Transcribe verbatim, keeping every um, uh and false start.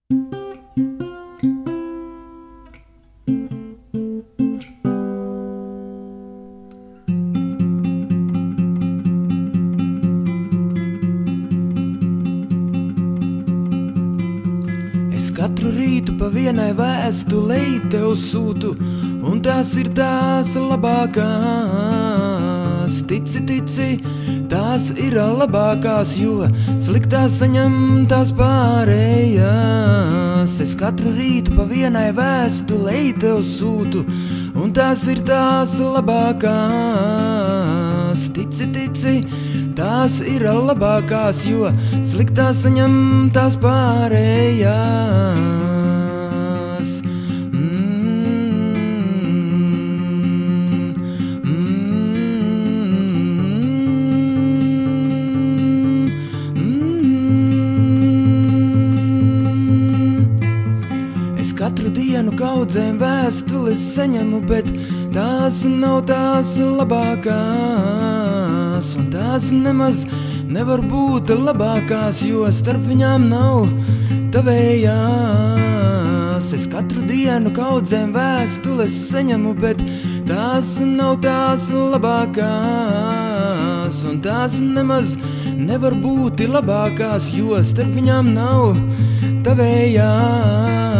Es katru rītu pa vienai vēstulei tev sūtu, un tās ir tās labākās. Tici, tici, tās ir labākās, jo sliktās saņem tās pārējās. Es katru rītu pa vienai vēstulei tev sūtu, un tās ir tās labākās. Tici, tici, tās ir labākās, jo sliktās saņem tās pārējās. Mm, mm, mm. Es katru dienu kaudzēm vēstules saņemu, bet tās nav tās labākās, un tās nemaz nevar būt labākās, jo starp viņām nav tavējās. Es katru dienu kaudzēm vēstules saņemu, bet tās nav tās labākās, un tās nemaz nevar būt labākās, jo starp viņām nav tavējās.